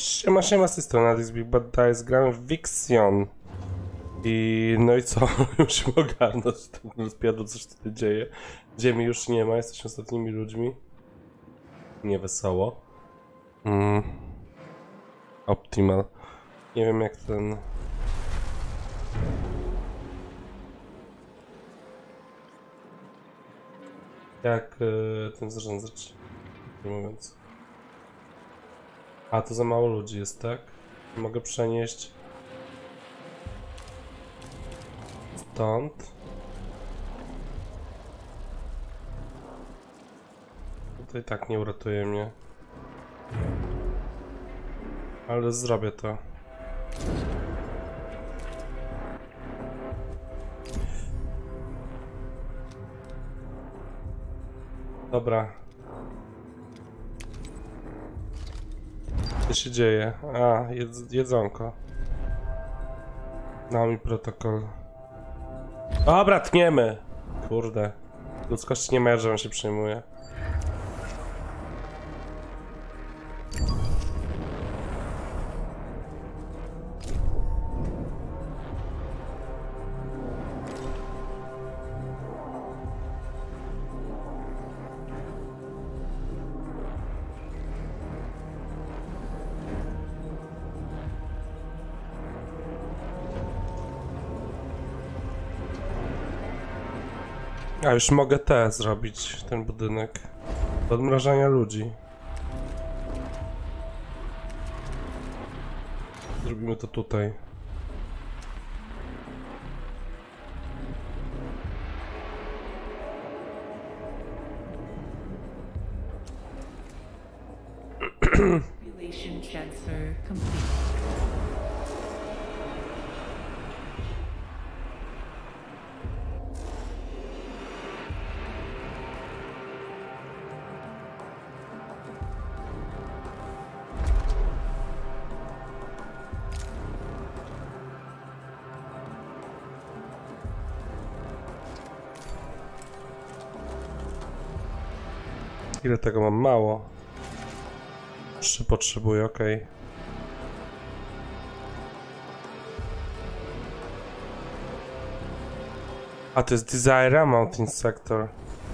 Siema, siema, z tej strony Alex Big Bad Dice, grałem w Vixion. No i co? Już mogę ogarnąć ten rozpierdol, co się tutaj dzieje. Ziemi już nie ma, jesteśmy ostatnimi ludźmi. Niewesoło. Optimal. Nie wiem jak ten... Jak ten zarządzać, mówiąc. A, to za mało ludzi jest, tak? Mogę przenieść... Stąd. Tutaj tak nie uratuje mnie. Ale zrobię to. Dobra. Co się dzieje? A, jedzonko. Dał mi protokol. Dobra, tniemy! Kurde. Ludzkość nie ma, że on się przejmuje. A już mogę zrobić, ten budynek. Do odmrażania ludzi. Zrobimy to tutaj. Population transfer complete. Ile tego mam? Mało. 3 potrzebuję, okej. A to jest Desire Mountain Sector.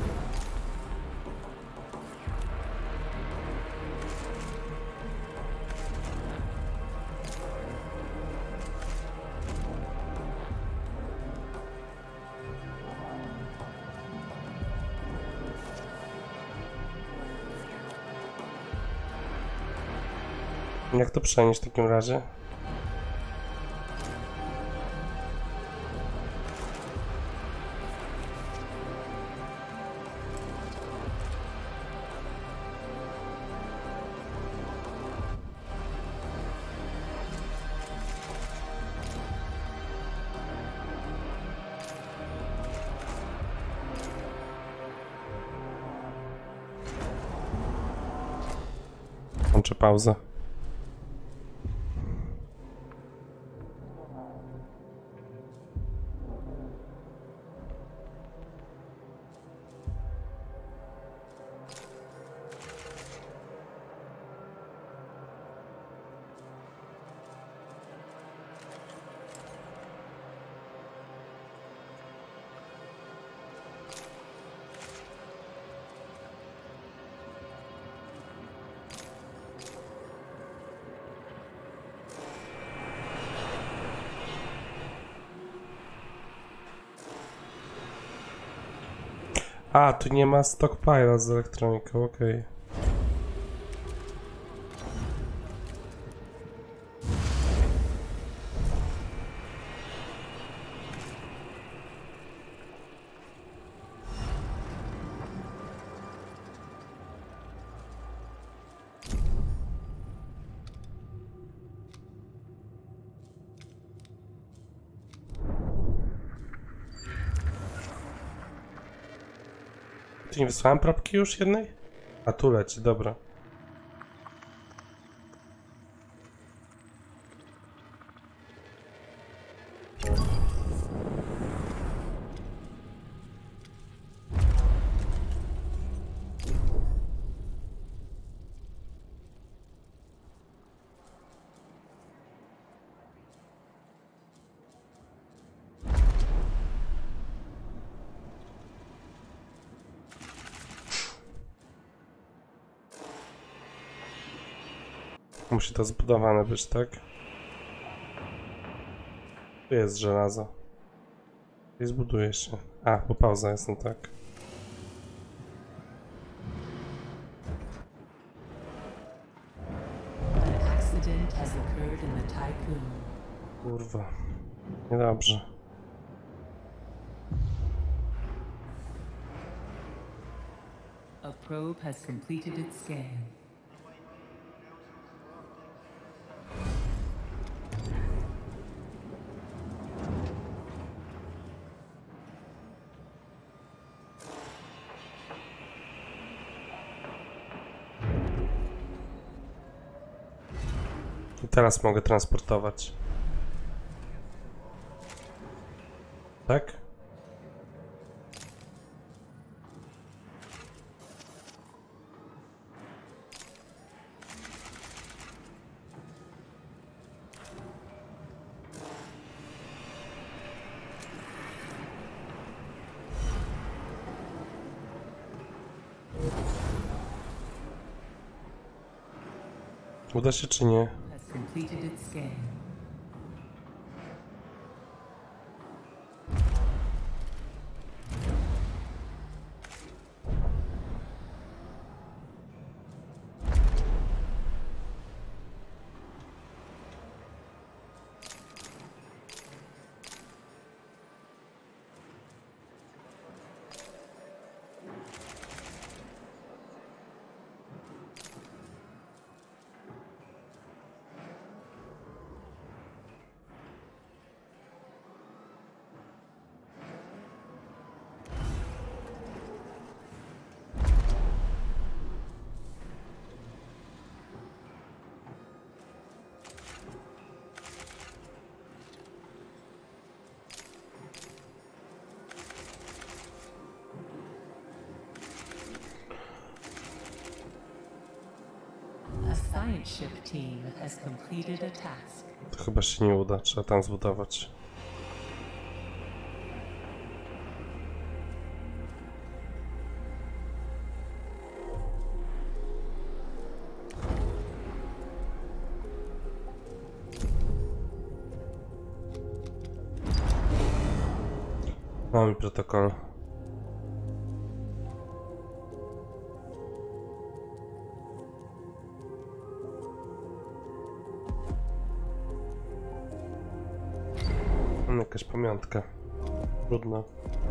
Jak to przenieść w takim razie? Kończę pauzę. A, tu nie ma stockpile'a z elektroniką, okej. Tu nie wysłałem propki już jednej? A tu leci, dobra. Musi to zbudowane być, tak? Tu jest żelazo. I zbuduje się. A, bo pauza jest, no tak. An accident has occurred in the Tycoon. Kurwa. Niedobrze. A probe has completed its scan. I teraz mogę transportować. Tak? Uda się czy nie? Has completed its scan. A science ship team has completed a task. To chyba się nie uda, trzeba tam zbudować. Mamy protokol. Mam jakaś pamiątka. Trudno.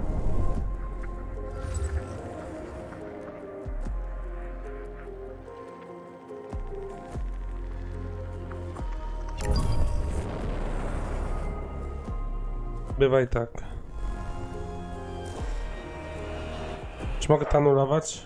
Bywaj tak. Czy mogę to anulować?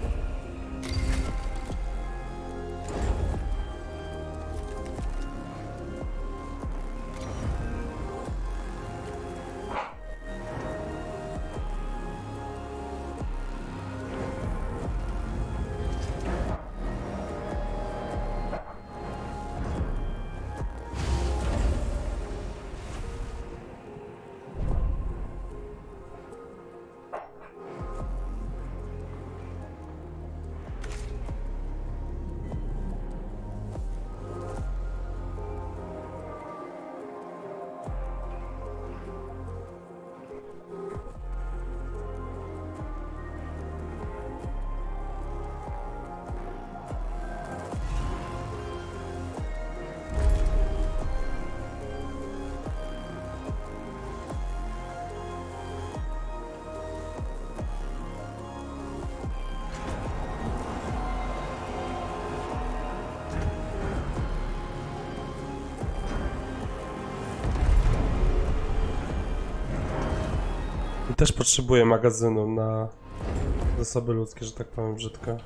I też potrzebuję magazynu na zasoby ludzkie, że tak powiem brzydko.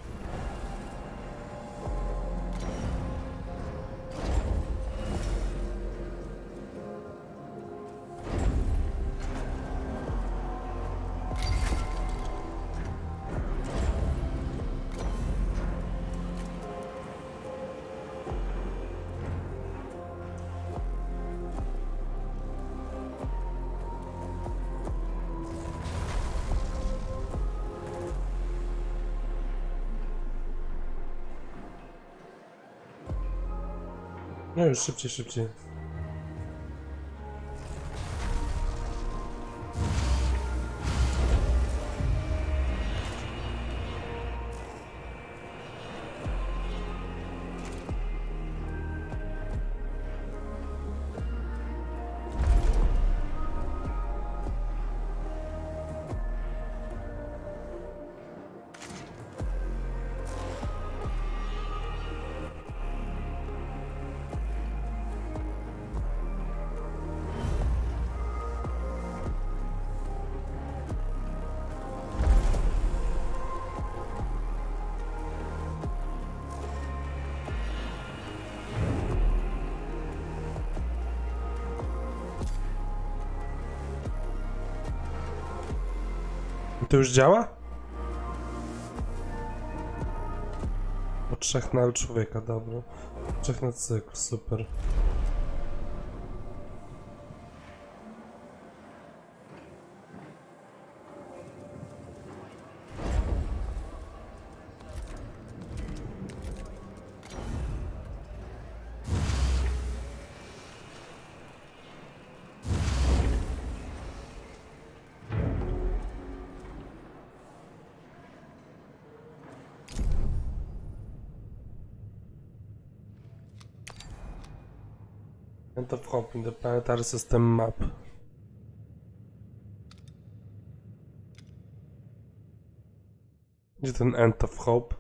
No już szybciej, szybciej. To już działa? O 3 na człowieka, dobra. 3 na cykl, super. End of Hope in the Planetary System Map. Gdzie ten End of Hope?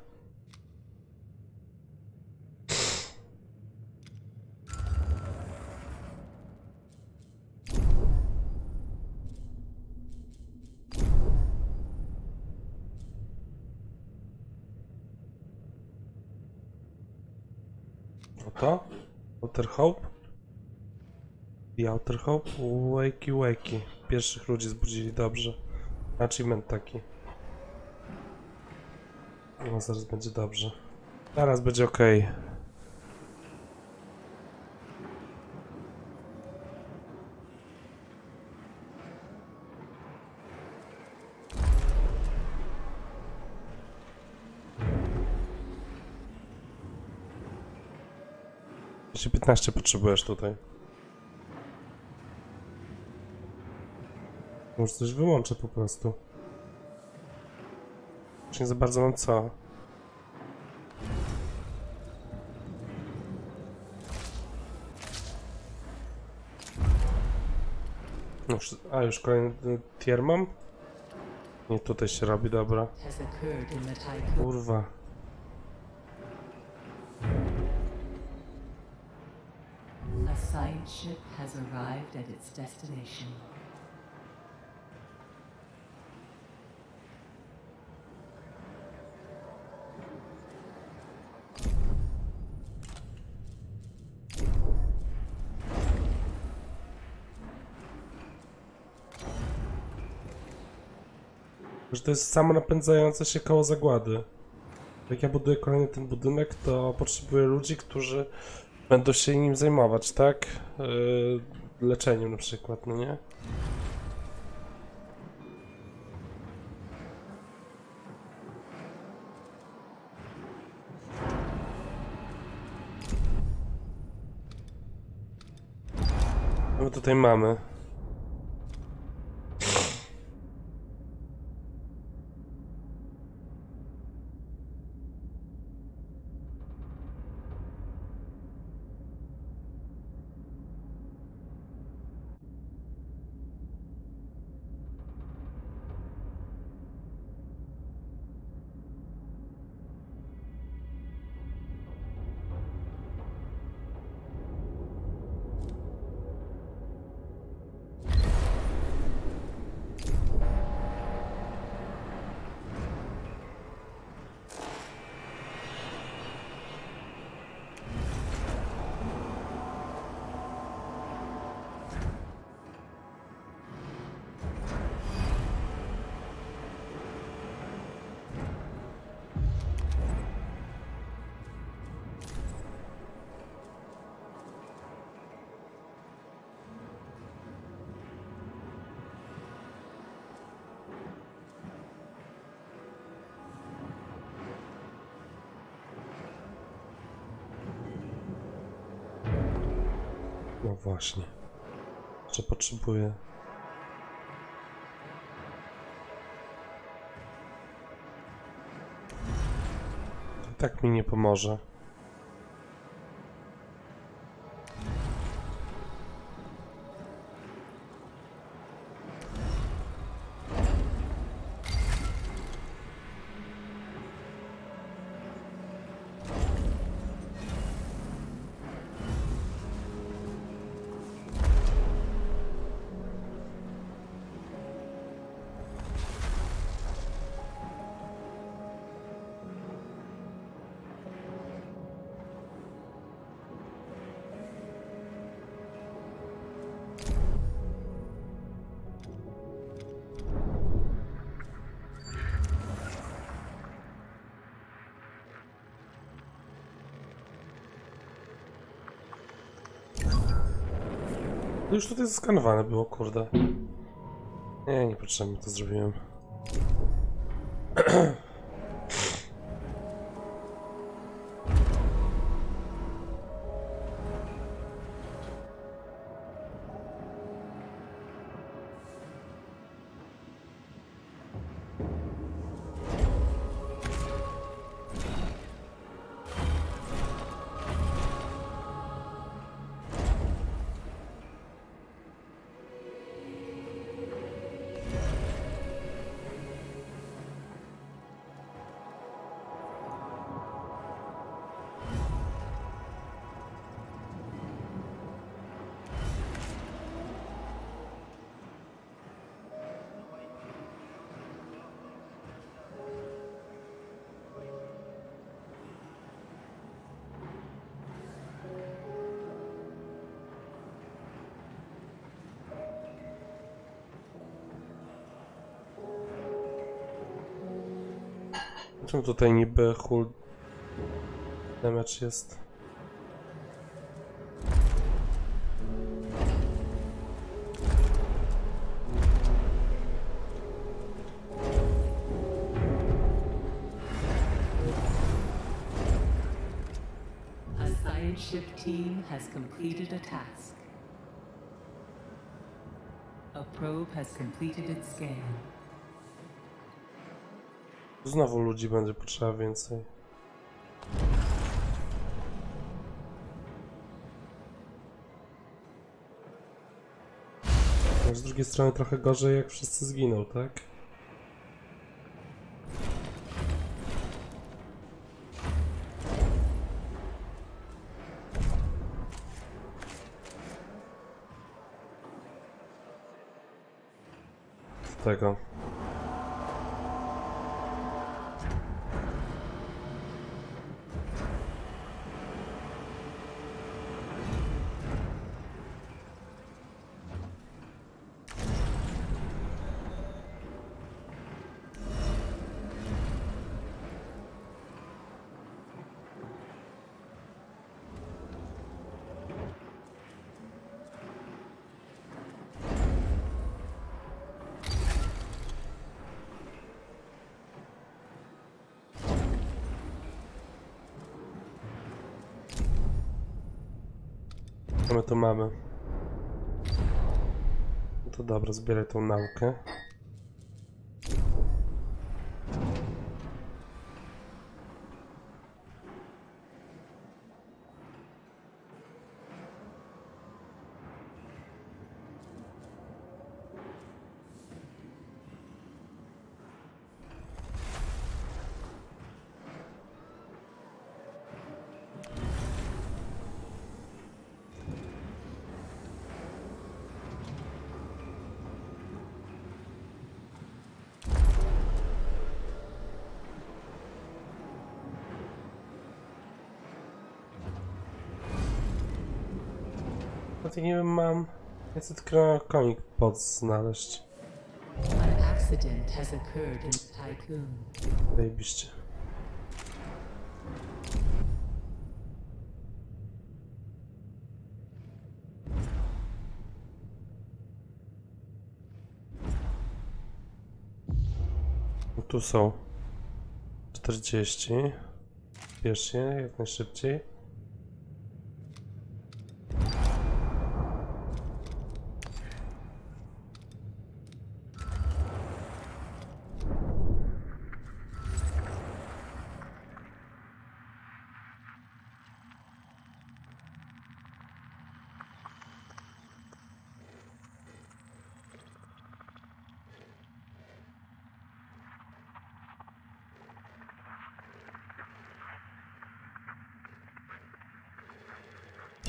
Oto? Outer Hope? The Outer Hope? Wakey wakey. Pierwszych ludzi zbudzili, dobrze. Achievement taki. No zaraz będzie dobrze. Zaraz będzie ok. Jeszcze 15 potrzebujesz tutaj. Może coś wyłączę po prostu. Już nie za bardzo mam co. Już kolejny tier mam? Nie, tutaj się robi, dobra. Has occurred in the Tycoon. Kurwa. A science ship has arrived at its destination. Że to jest samo napędzające się koło zagłady. Jak ja buduję kolejny ten budynek, to potrzebuję ludzi, którzy będą się nim zajmować, tak? Leczeniem na przykład, no nie? No my tutaj mamy. właśnie. Jeszcze potrzebuję. I tak mi nie pomoże. Już tutaj zeskanowane było, kurde. Nie, niepotrzebnie to zrobiłem. Czemu tutaj niby hull damage jest? A science ship team has completed a task. A probe has completed its scan. Znowu ludzi będzie potrzeba więcej. No, z drugiej strony trochę gorzej, jak wszyscy zginą, tak? Z tego. Co my tu mamy? No to dobra, zbieraj tą naukę. No to nie wiem, mam... Ja chcę tylko konik pod znaleźć. An accident has occurred in Tycoon. Zajebiście. No tu są 40. Spiesz się jak najszybciej.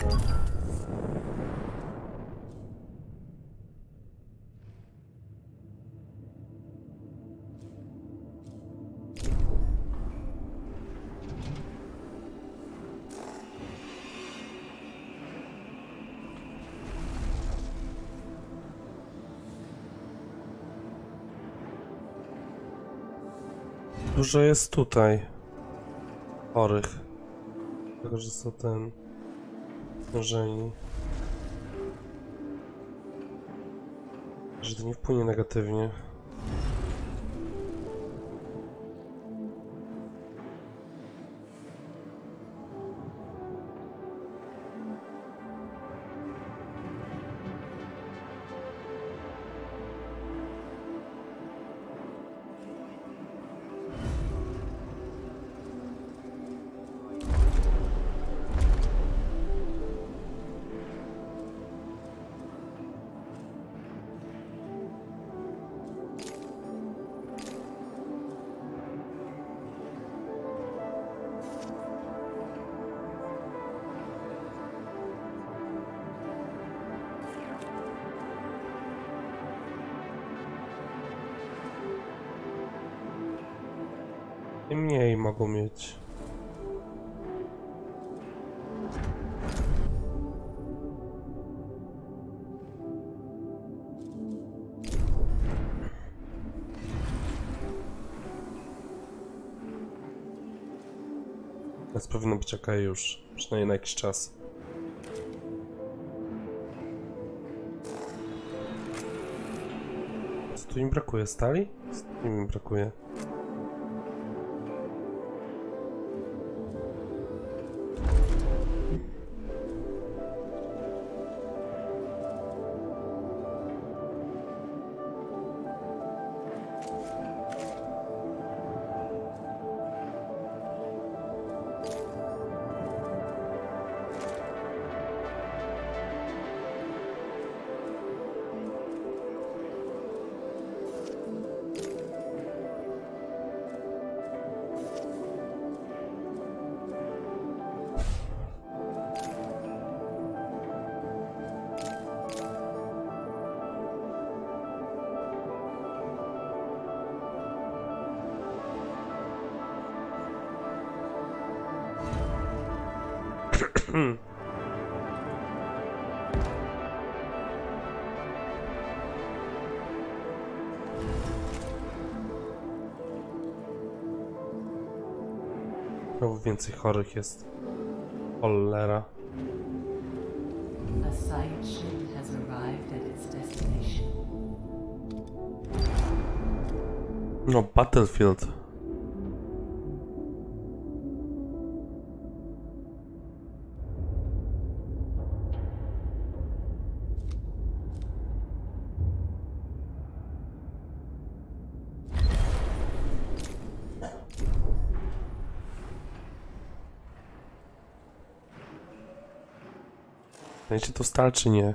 Dużo jest tutaj chorych. Tylko, że są znużeni. Że to nie wpłynie negatywnie. I mniej mogą mieć. Więc powinno być ok już, przynajmniej na jakiś czas. Co tu im brakuje? Stali? Co im brakuje? Znowu więcej chorych jest. Cholera. A side ship has arrived at its destination. No, Battlefield. Będzie to stal czy nie?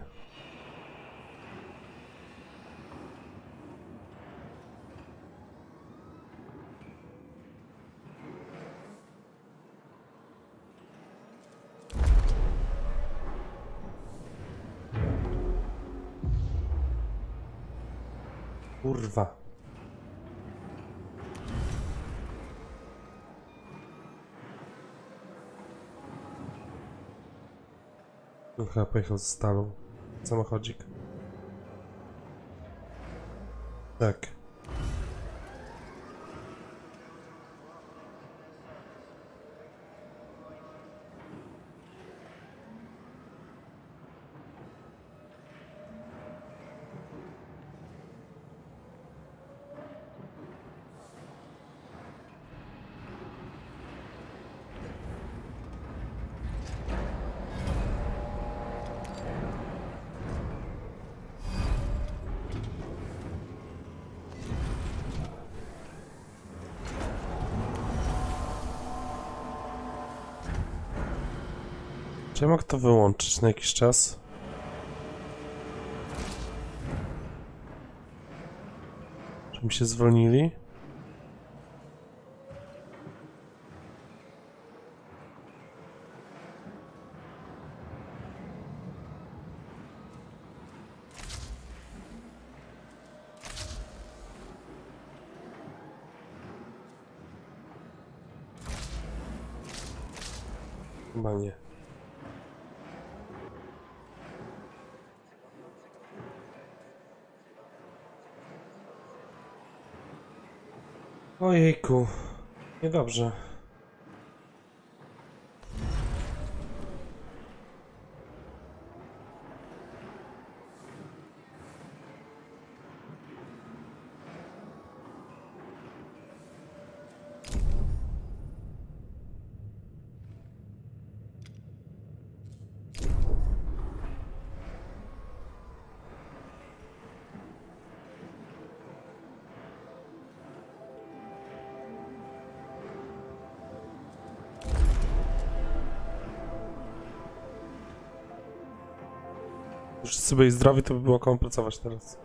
Kurwa. No, chyba pojechał z stalą. Samochodzik. Tak. Czy ja mogę to wyłączyć na jakiś czas? Żeby mi się zwolnili? Chyba nie. Ojejku. Niedobrze. Wszyscy byli zdrowi, to by było komu pracować teraz.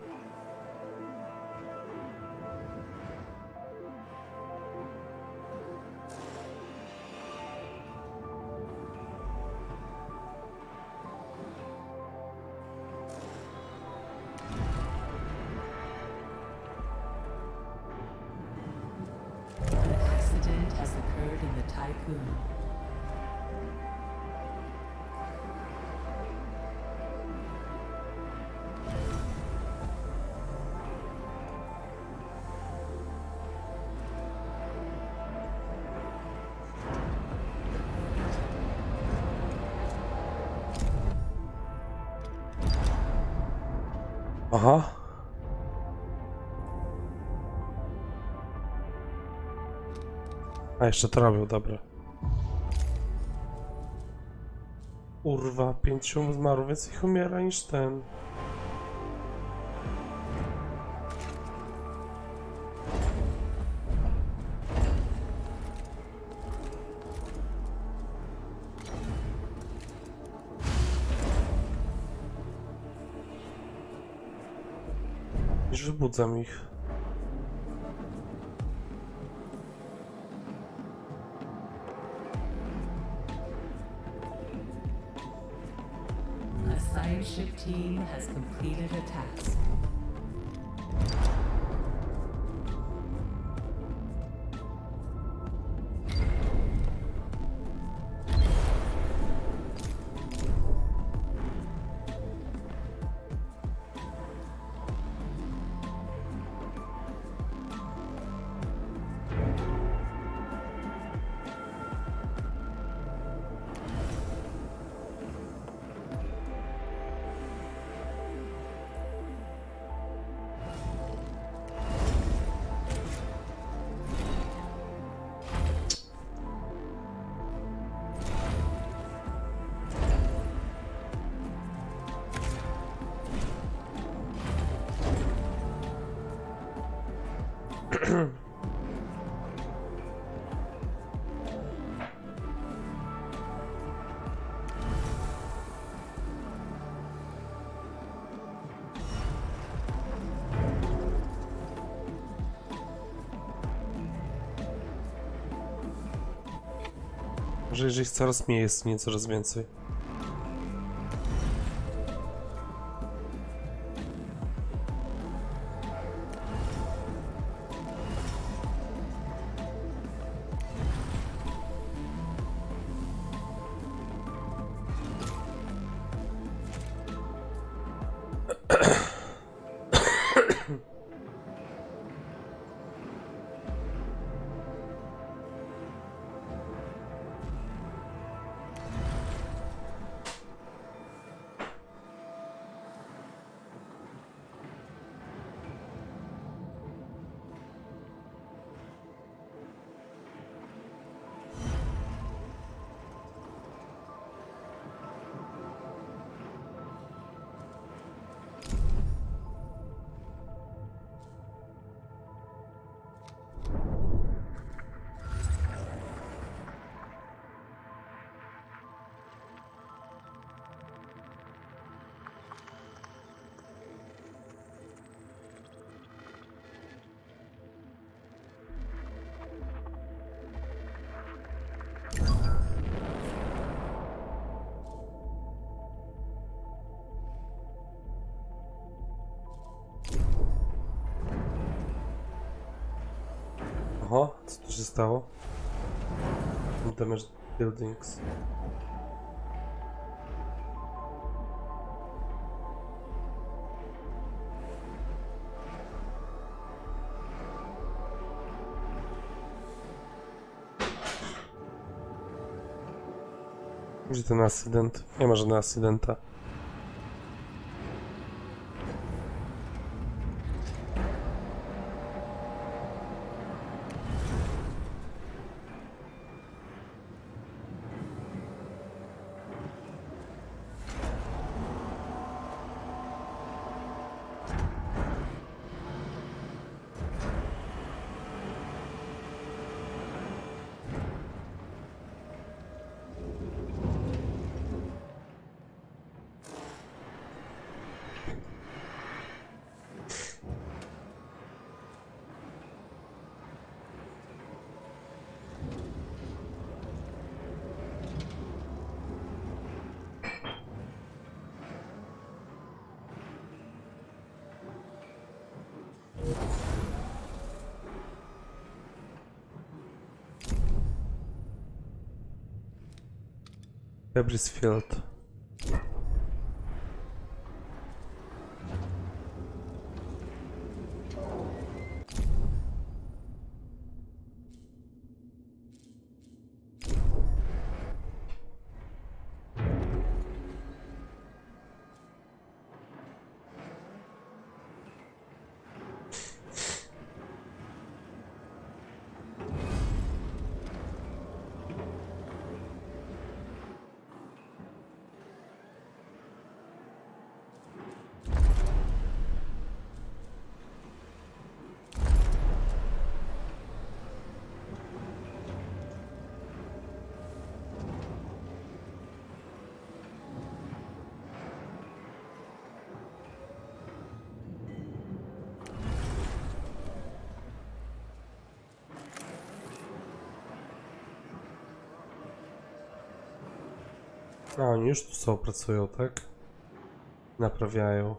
An accident has occurred in the Typhoon. Aha. A jeszcze to robił, dobra. Kurwa, 5 zmarł, więc ich umiera niż ten. Już wybudzam ich. A science ship team has completed a task. Może jeżeli coraz mniej jest, nie coraz więcej. Oho, co tu się stało? Damage buildings. Gdzie ten accident? Nie ma żadnego accidenta. Debrisfield. A, oni już tu są, pracują, tak? Naprawiają.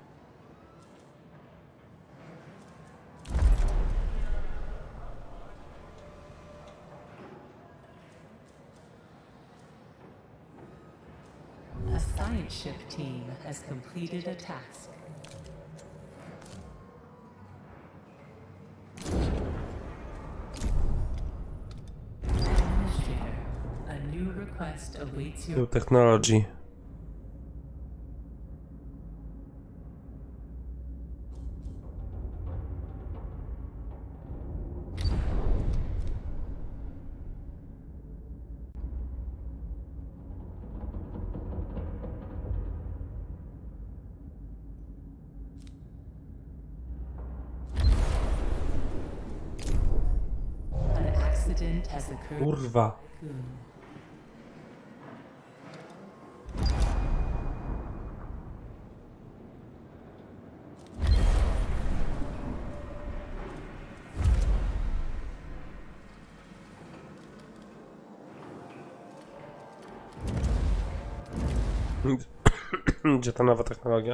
A science ship team has completed a task. Administrator, a new request awaits your New technology. An accident has occurred. Kurwa. Gdzie ta nowa technologia?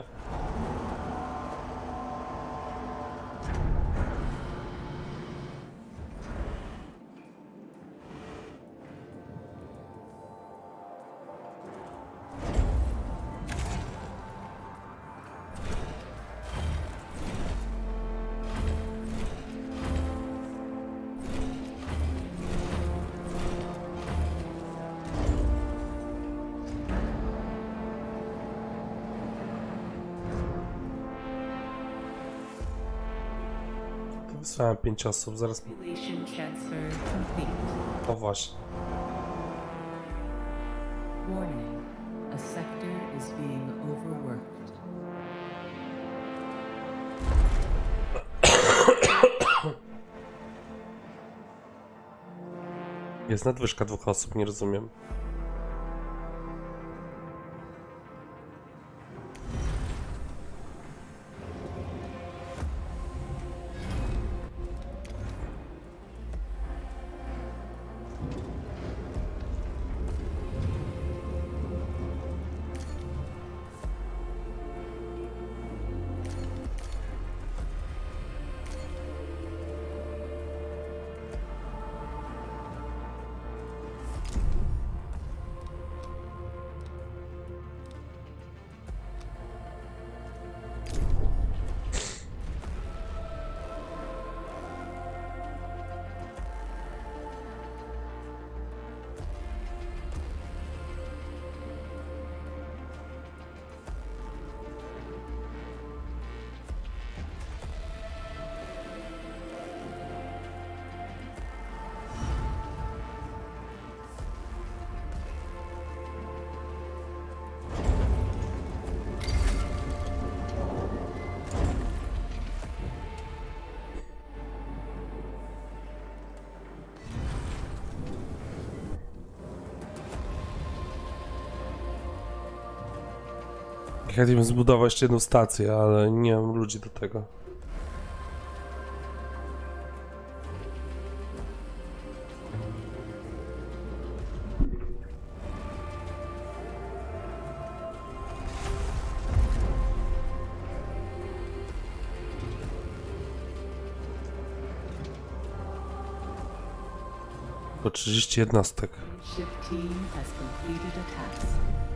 Wysłałem 5 osób, zaraz... Population transfer complete. O właśnie. Warning, a sector is being overworked. Jest nadwyżka 2 osób, nie rozumiem. Chciałbym zbudować jeszcze jedną stację, ale nie mam ludzi do tego. Po 30 jednostek. Ship team has completed a task.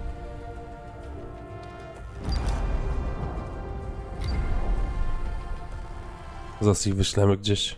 Zaraz ich wyślemy gdzieś.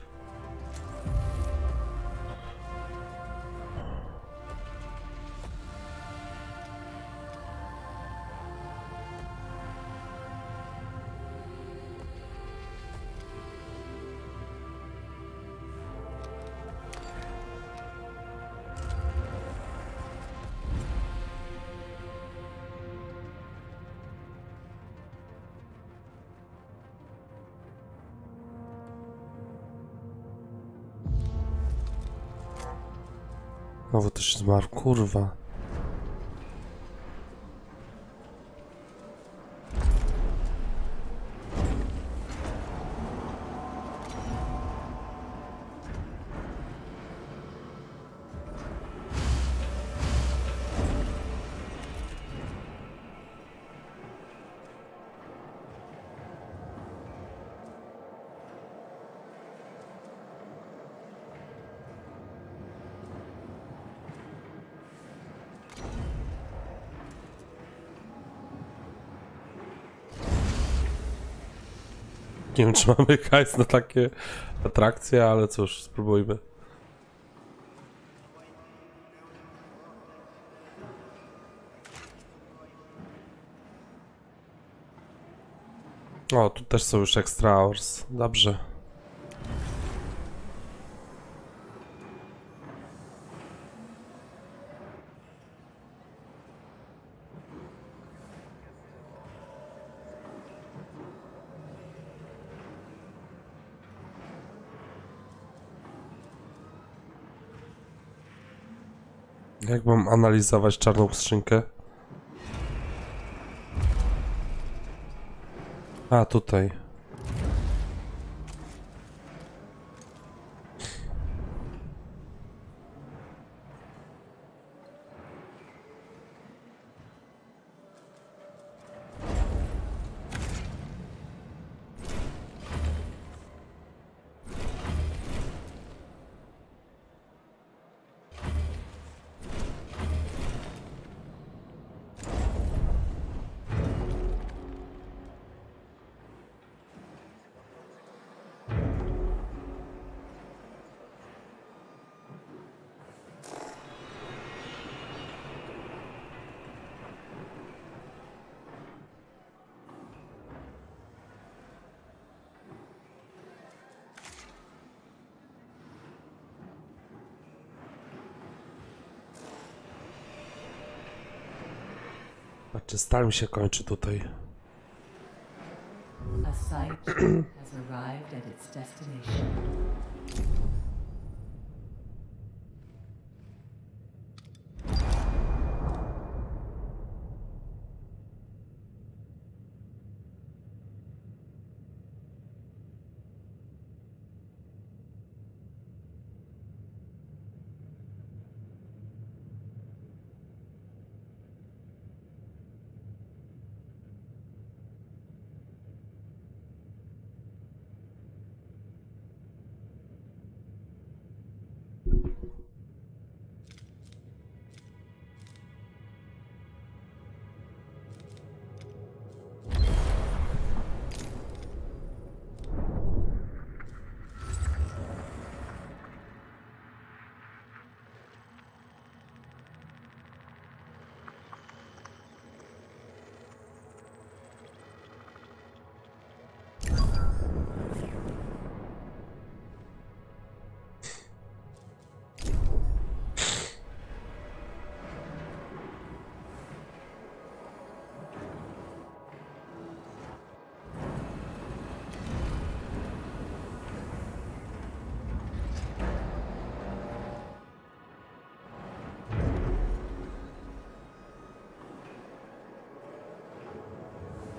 Znowu też zmarł, kurwa. Nie wiem, czy mamy hajs na takie atrakcje, ale cóż, spróbujmy. O, tu też są już extra hours. Dobrze. Jak mam analizować czarną skrzynkę? A, tutaj. Patrzcie, stal mi się kończy tutaj. A site ship has arrived at its destination.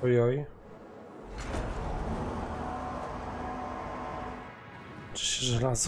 Ojoj. Czy się żelazo?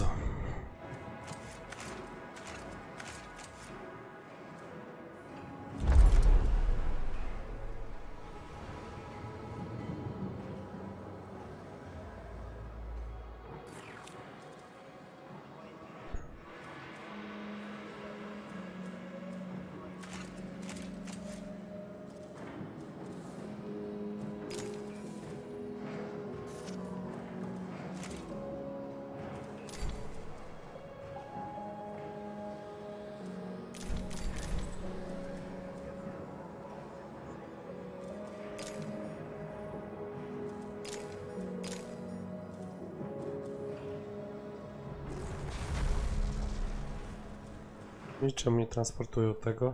I czemu nie transportują tego?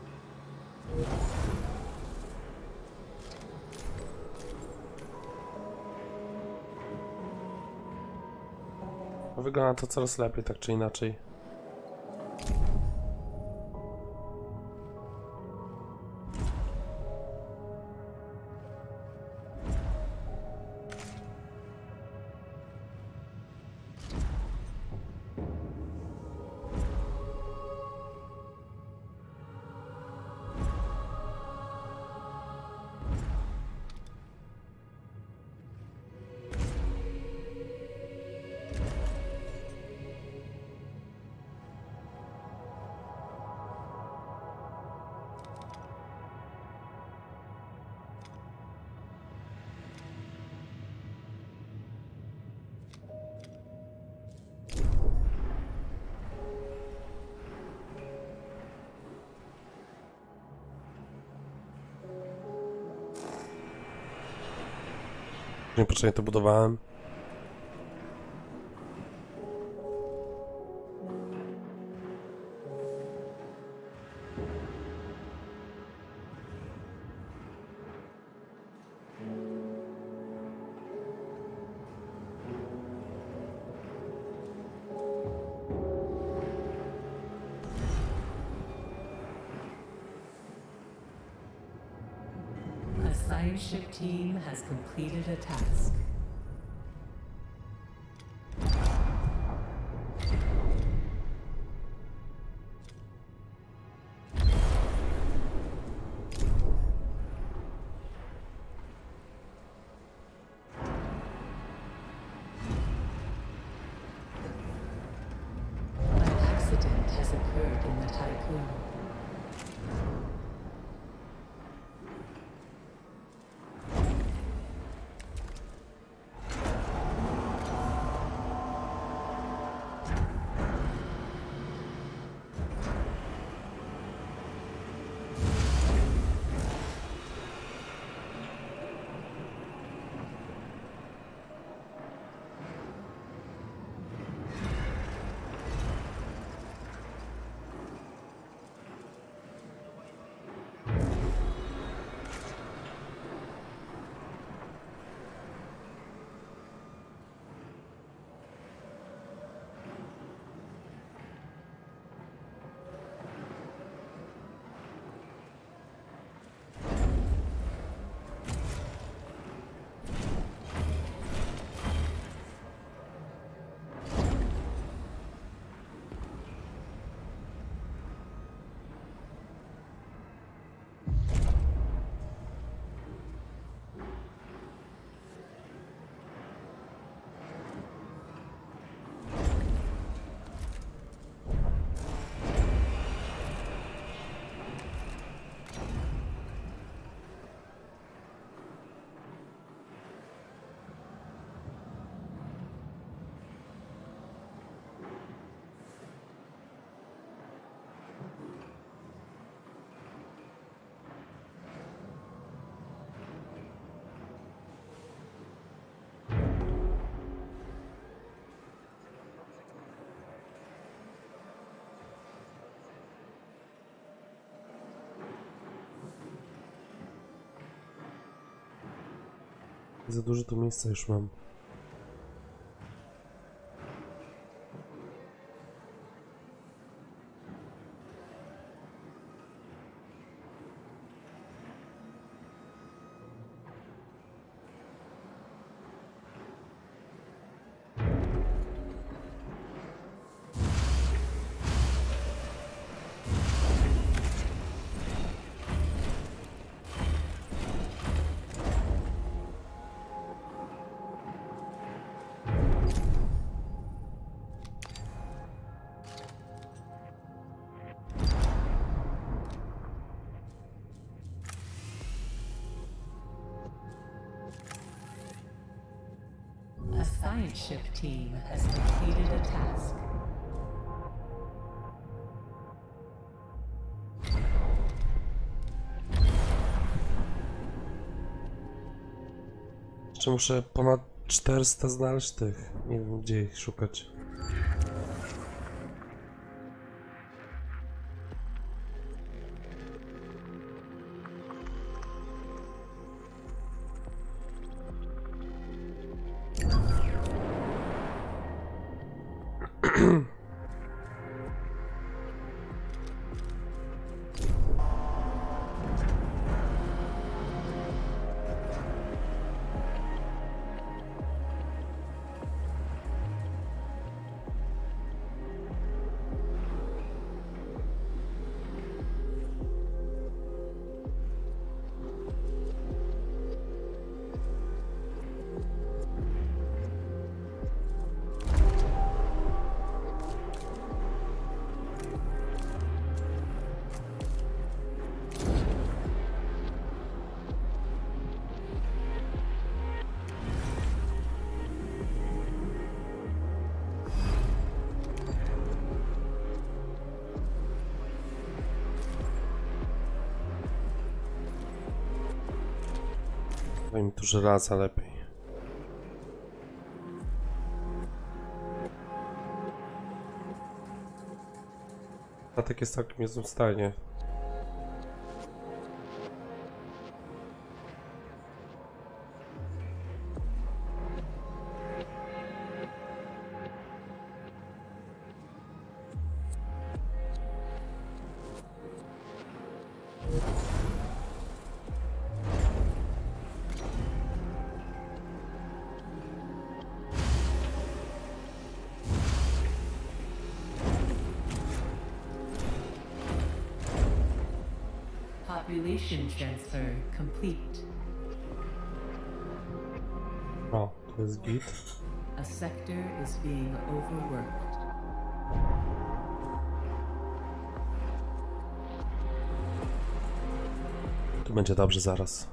Wygląda to coraz lepiej, tak czy inaczej. Niepotrzebnie to budowałem. A science ship team has completed a task. An accident has occurred in the Tycoon. Za dużo tu miejsca już mam. science ship team has completed a task. Jeszcze muszę ponad 400 znaleźć tych. Nie wiem gdzie ich szukać. Daj mi tu żelaza lepiej. Statek jest całkiem niezłym stanie. Population transfer complete. O, to jest git. A sector is being overworked. Tu będzie dobrze zaraz.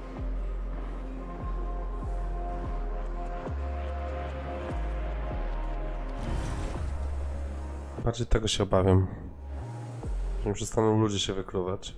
Bardziej tego się obawiam. Że nie przestaną ludzie się wykluwać.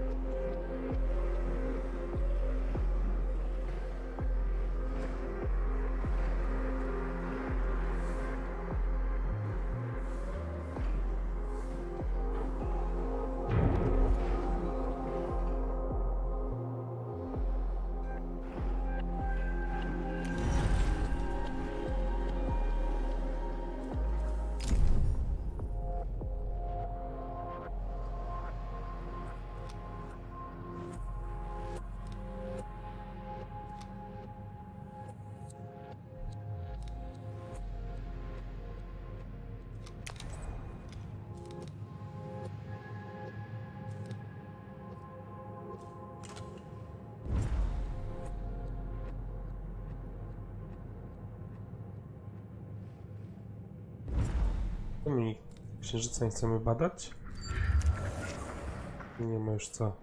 My księżyca nie chcemy badać? Nie ma już co.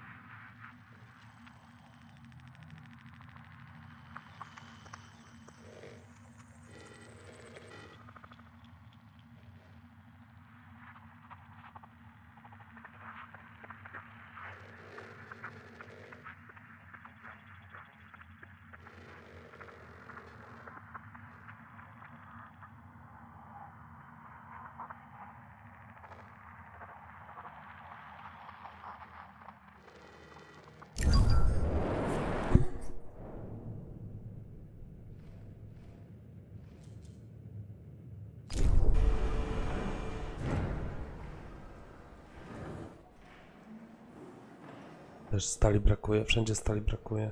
Też stali brakuje, wszędzie stali brakuje.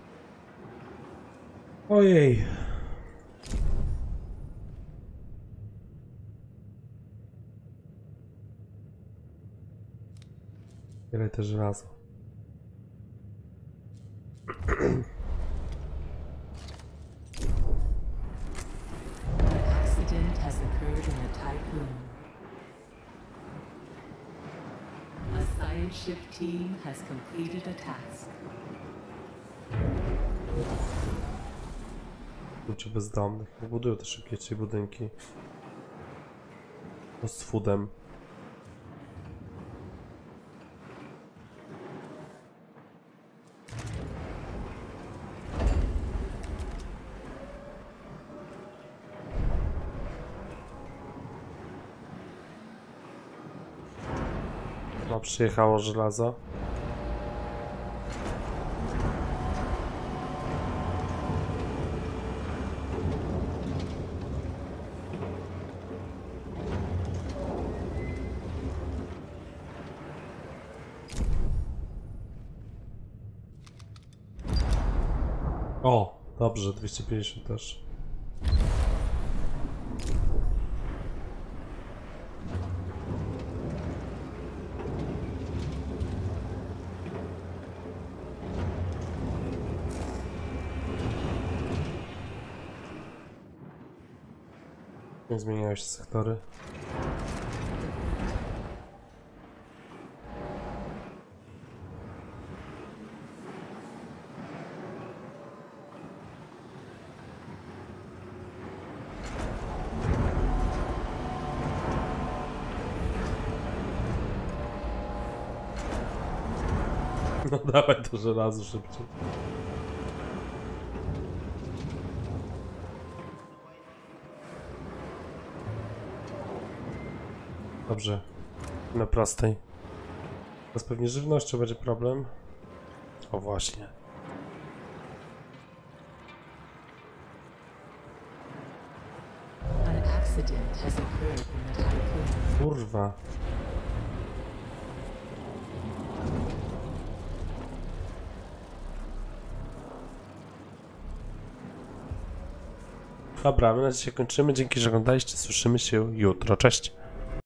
Ojej. Ile też żelazo. Accident has occurred in the Typhoon. A science ship team has completed a task. Ludzie bezdomnych. Nie budują te szybciej budynki. To z foodem. No, przyjechało żelazo. O, dobrze, 250 też. Nie zmieniają się sektory. No dawaj to żelazo szybciej. Dobrze. Na prostej. Teraz pewnie żywnością będzie problem. O właśnie. An accident has occurred in the typhoon. Kurwa. Dobra, my na dzisiaj kończymy. Dzięki, że oglądaliście. Słyszymy się jutro. Cześć.